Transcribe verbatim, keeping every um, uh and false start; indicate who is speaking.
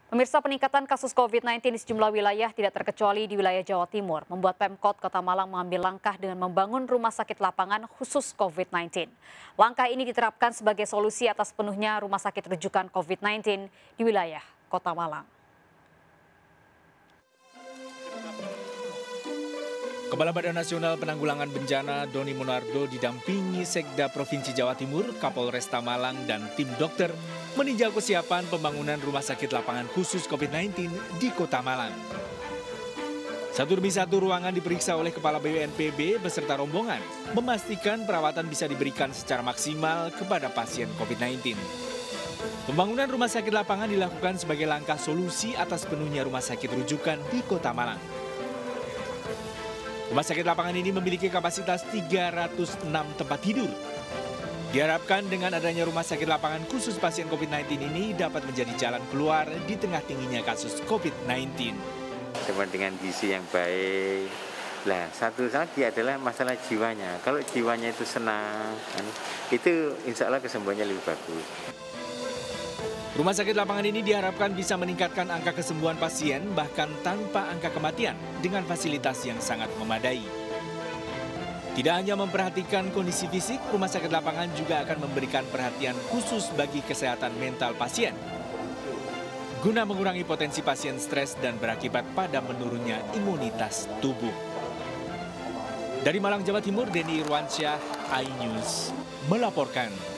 Speaker 1: Pemirsa, peningkatan kasus COVID sembilan belas di sejumlah wilayah tidak terkecuali di wilayah Jawa Timur membuat Pemkot Kota Malang mengambil langkah dengan membangun rumah sakit lapangan khusus COVID sembilan belas. Langkah ini diterapkan sebagai solusi atas penuhnya rumah sakit rujukan COVID sembilan belas di wilayah Kota Malang.
Speaker 2: Kepala Badan Nasional Penanggulangan Bencana Doni Monardo didampingi Sekda Provinsi Jawa Timur, Kapolresta Malang, dan tim dokter meninjau kesiapan pembangunan rumah sakit lapangan khusus COVID sembilan belas di Kota Malang. Satu demi satu ruangan diperiksa oleh Kepala B U N P B beserta rombongan, memastikan perawatan bisa diberikan secara maksimal kepada pasien COVID sembilan belas. Pembangunan rumah sakit lapangan dilakukan sebagai langkah solusi atas penuhnya rumah sakit rujukan di Kota Malang. Rumah sakit lapangan ini memiliki kapasitas tiga ratus enam tempat tidur. Diharapkan dengan adanya rumah sakit lapangan khusus pasien COVID sembilan belas ini dapat menjadi jalan keluar di tengah tingginya kasus COVID sembilan belas.
Speaker 3: Cuma dengan gizi yang baik. Lah, satu lagi adalah masalah jiwanya. Kalau jiwanya itu senang, itu insya Allah kesembuhannya lebih bagus.
Speaker 2: Rumah sakit lapangan ini diharapkan bisa meningkatkan angka kesembuhan pasien bahkan tanpa angka kematian dengan fasilitas yang sangat memadai. Tidak hanya memperhatikan kondisi fisik, rumah sakit lapangan juga akan memberikan perhatian khusus bagi kesehatan mental pasien, guna mengurangi potensi pasien stres dan berakibat pada menurunnya imunitas tubuh. Dari Malang, Jawa Timur, Denny Irwansyah, iNews melaporkan.